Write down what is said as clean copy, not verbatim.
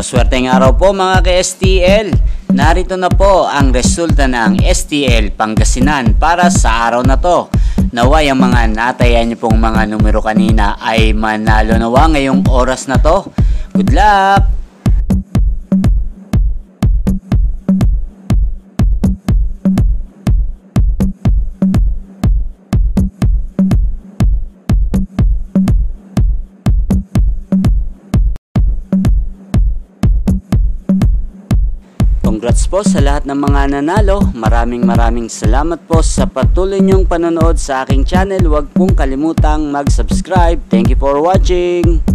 Maswerteng araw po mga ka-STL. Narito na po ang resulta ng STL Pangasinan para sa araw na to. Naway ang mga natayan niyo pong mga numero kanina ay manalo nawa ngayong oras na to. Good luck! Congrats po sa lahat ng mga nanalo. Maraming salamat po sa patuloy niyong panonood sa aking channel. Huwag pong kalimutang mag-subscribe. Thank you for watching.